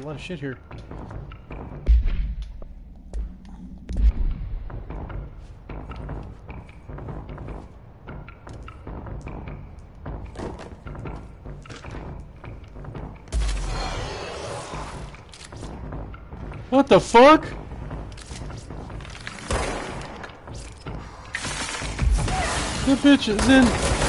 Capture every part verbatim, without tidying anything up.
a lot of shit here. What the fuck? The bitch is in.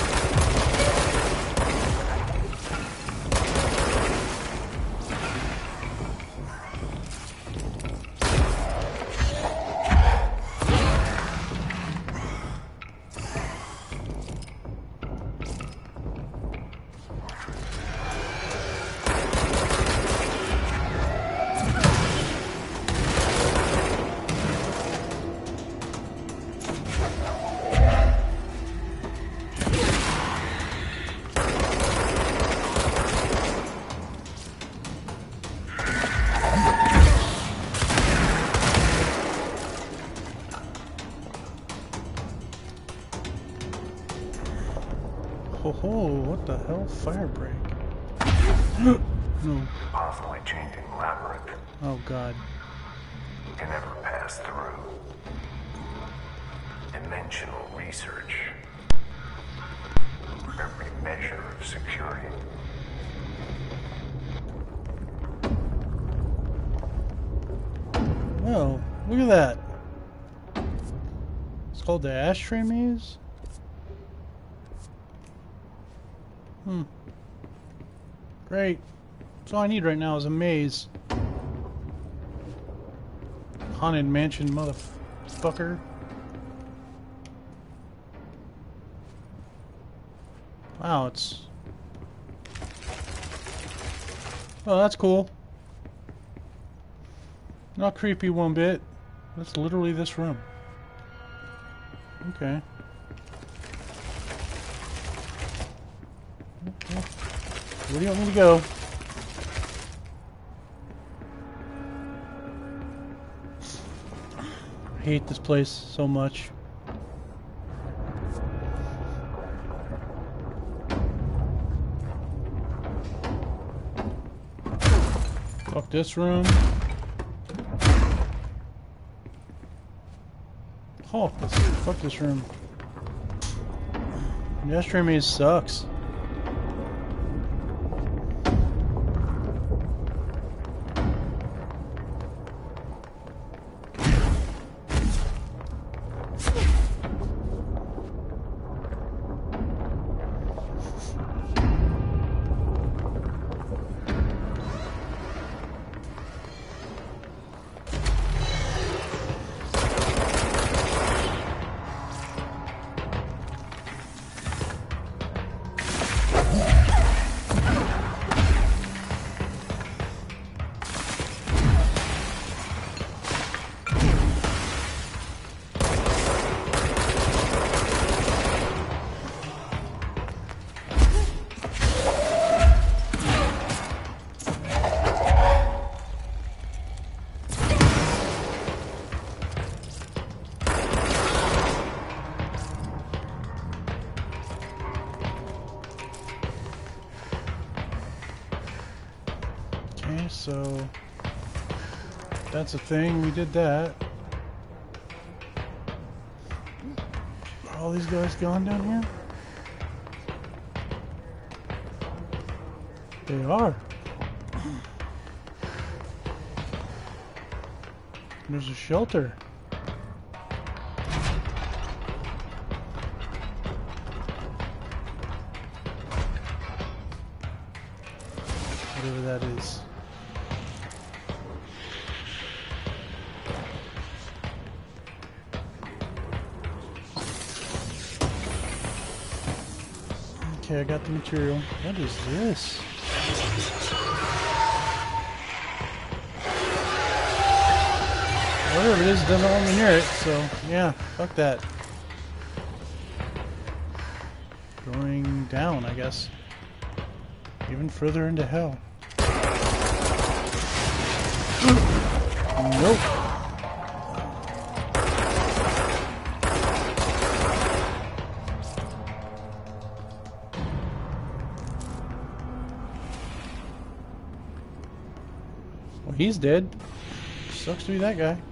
Oh, what the hell? Fire break. No. Constantly changing labyrinth. Oh god. Can never pass through. Dimensional research. Every measure of security. Oh, look at that. It's called the ashtray maze? Hmm. Great. That's all I need right now is a maze. Haunted mansion, motherfucker. Wow, it's... Oh, that's cool. Not creepy one bit. That's literally this room. Okay. Okay. Where do you want me to go? I hate this place so much. Fuck this room. Oh, this, fuck this room. The ashtray maze sucks. So that's a thing. We did that. Are all these guys gone down here? They are. There's a shelter. Whatever that is. Okay, I got the material. What is this? Whatever it is, doesn't want me near it, so yeah, fuck that. Going down, I guess. Even further into hell. Nope. He's dead. Sucks to be that guy.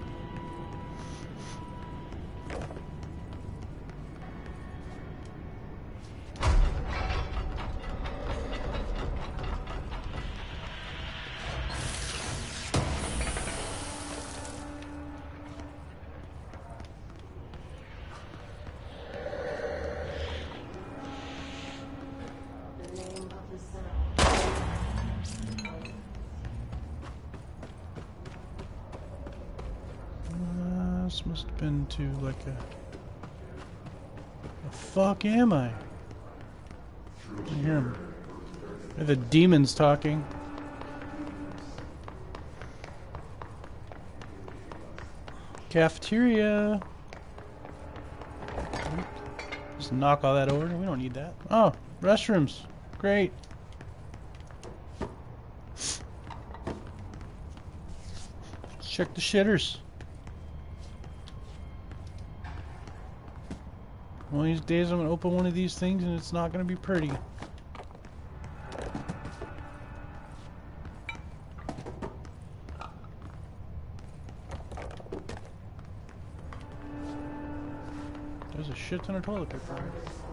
This must have been to like a... The fuck am I? I hear him. They're the demons talking. Cafeteria. Just knock all that over. We don't need that. Oh, restrooms. Great. Let's check the shitters. One of these days I'm going to open one of these things and it's not going to be pretty. There's a shit ton of toilet paper.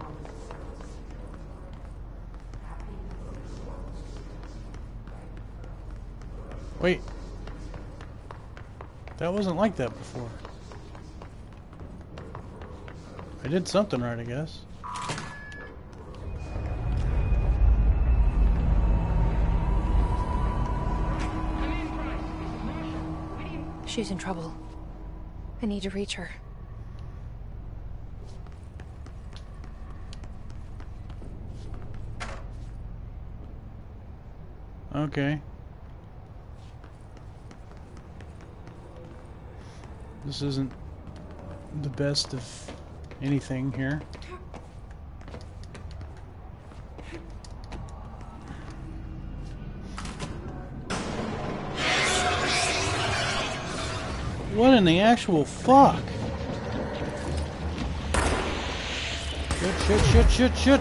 Wait. That wasn't like that before. I did something right, I guess. She's in trouble. I need to reach her. Okay. This isn't the best of anything here. What in the actual fuck? Shit, shit, shit, shit, shit.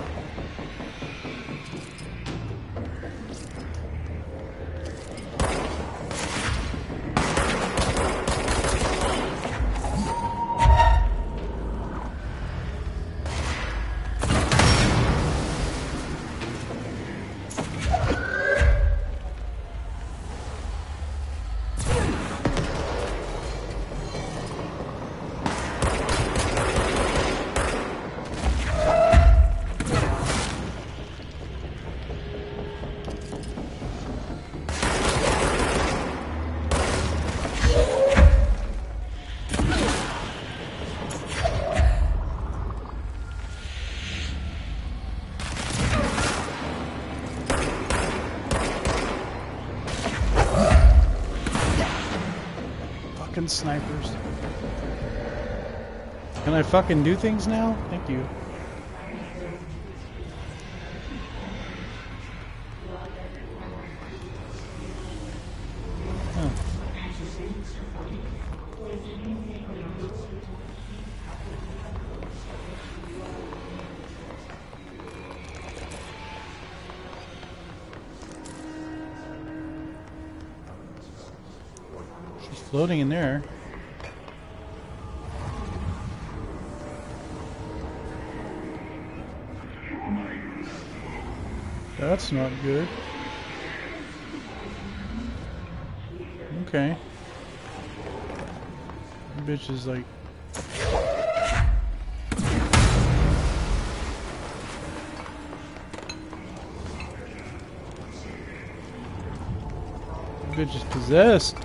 Snipers. Can I fucking do things now? Thank you. Huh. She's floating in there. That's not good. Okay. The bitch is like... The bitch is possessed.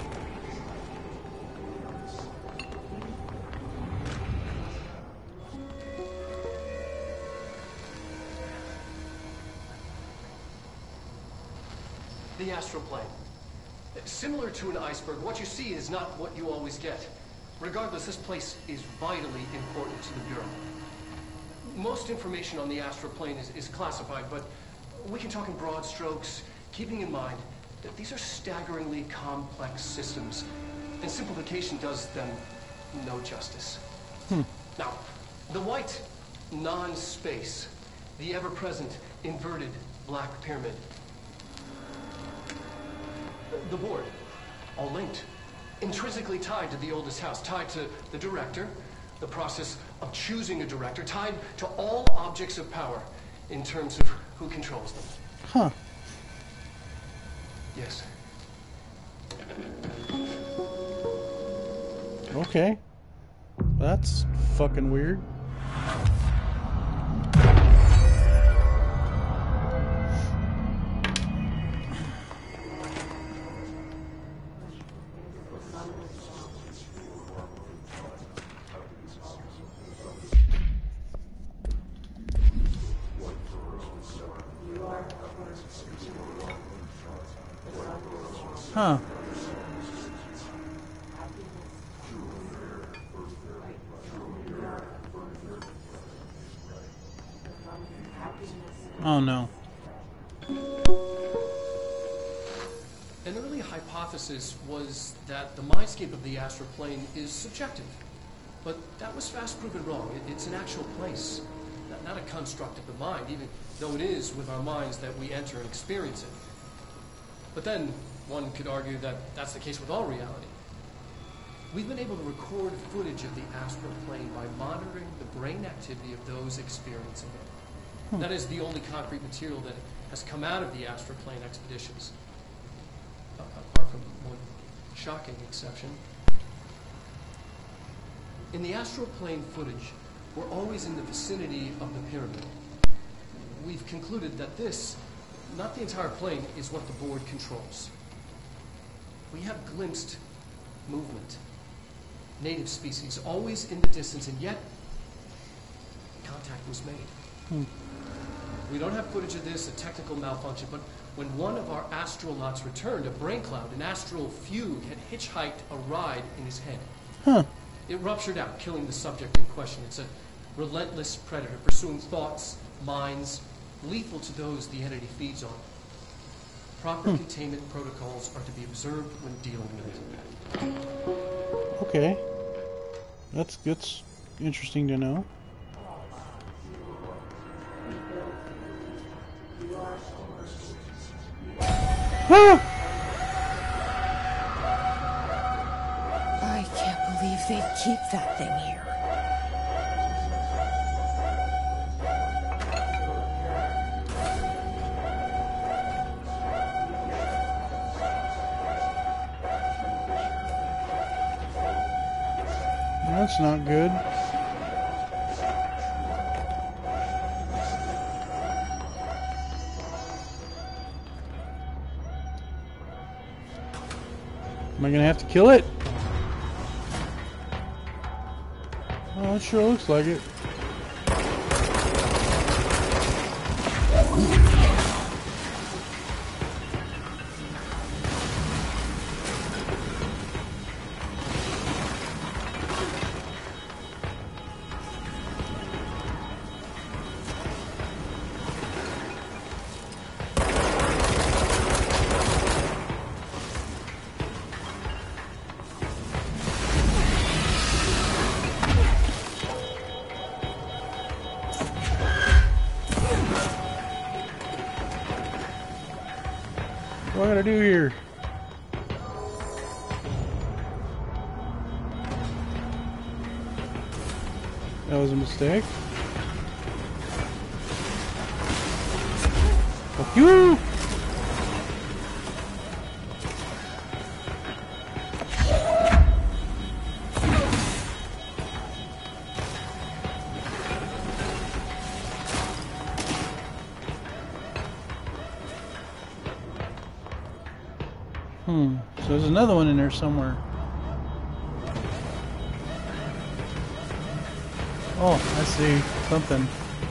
The astral plane. Similar to an iceberg, what you see is not what you always get. Regardless, this place is vitally important to the Bureau. Most information on the astral plane is, is classified, but we can talk in broad strokes, keeping in mind that these are staggeringly complex systems, and simplification does them no justice. Hmm. Now, the white non-space, the ever-present inverted black pyramid. The board, all linked. Intrinsically tied to the oldest house, tied to the director, the process of choosing a director, tied to all objects of power in terms of who controls them. Huh. Yes. Okay. That's fucking weird. Huh. Oh no. An early hypothesis was that the mindscape of the astral plane is subjective. But that was fast proven wrong. It, it's an actual place, not, not a construct of the mind, even though it is with our minds that we enter and experience it. But then, one could argue that that's the case with all reality. We've been able to record footage of the astral plane by monitoring the brain activity of those experiencing it. That is the only concrete material that has come out of the astral plane expeditions. Uh, apart from one shocking exception. In the astral plane footage, we're always in the vicinity of the pyramid. We've concluded that this, not the entire plane, is what the board controls. We have glimpsed movement, native species, always in the distance, and yet contact was made. Hmm. We don't have footage of this, a technical malfunction, but when one of our astronauts returned, a brain cloud, an astral fugue, had hitchhiked a ride in his head. Huh. It ruptured out, killing the subject in question. It's a relentless predator, pursuing thoughts, minds, lethal to those the entity feeds on. Proper hmm. containment protocols are to be observed when dealing with it. Okay. That's, that's interesting to know. I can't believe they keep that thing here. That's not good. Am I gonna have to kill it? Oh, it sure looks like it. What do I gotta do here? That was a mistake. Fuck you! Hmm, so there's another one in there somewhere. Oh, I see. Something.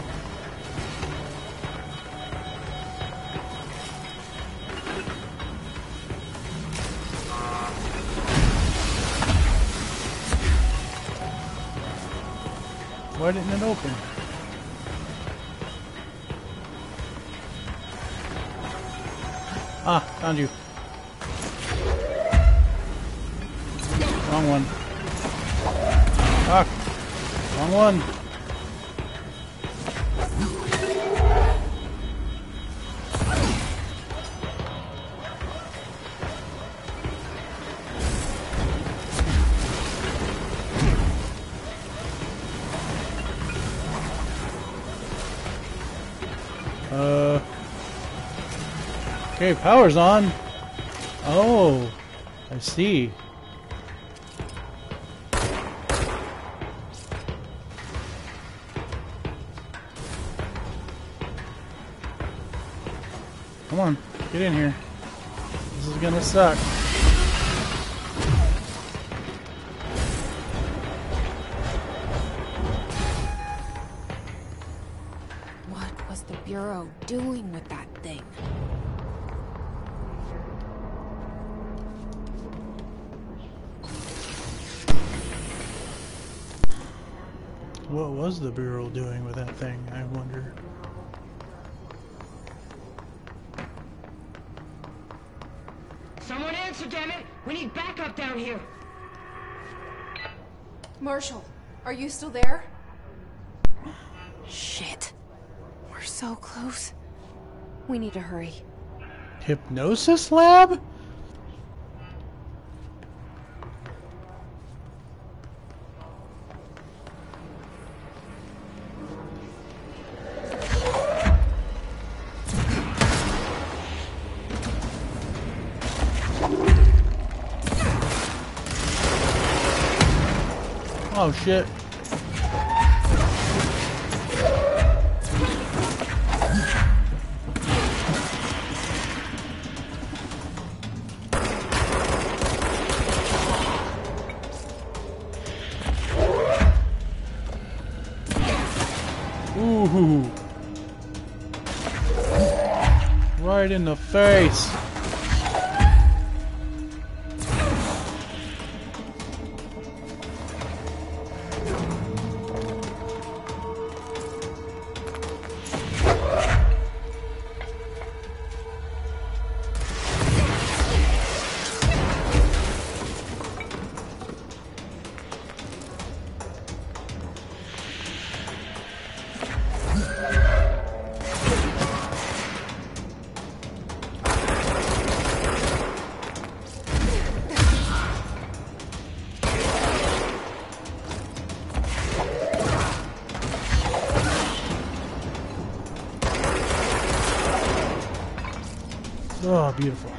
Why didn't it open? Ah, found you. Wrong one. Fuck. Wrong one. Okay, power's on. Oh, I see. Come on, get in here. This is gonna suck. What was the Bureau doing with that thing? What was the Bureau doing with that thing, I wonder? Someone answer, damn it! We need backup down here! Marshall, are you still there? Shit. We're so close. We need to hurry. Hypnosis lab? Oh shit. Ooh. Right in the face. Oh, beautiful.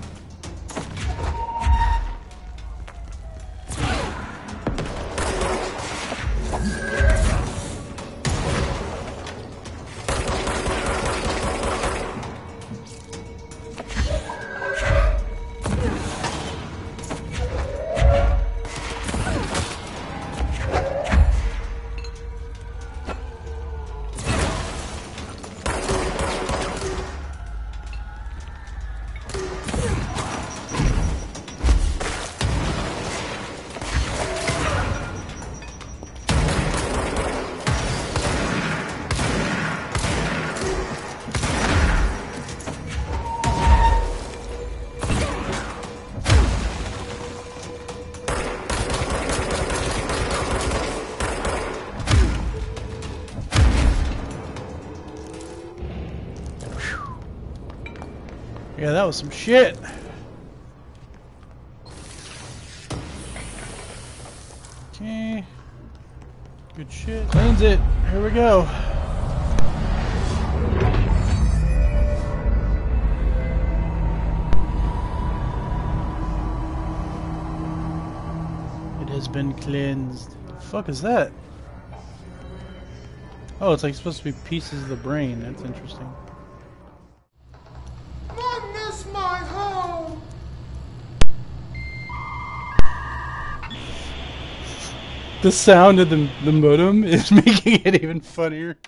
Yeah, that was some shit. Okay. Good shit. Cleanse it. Here we go. It has been cleansed. The fuck is that? Oh, it's like supposed to be pieces of the brain. That's interesting. The sound of the, the modem is making it even funnier.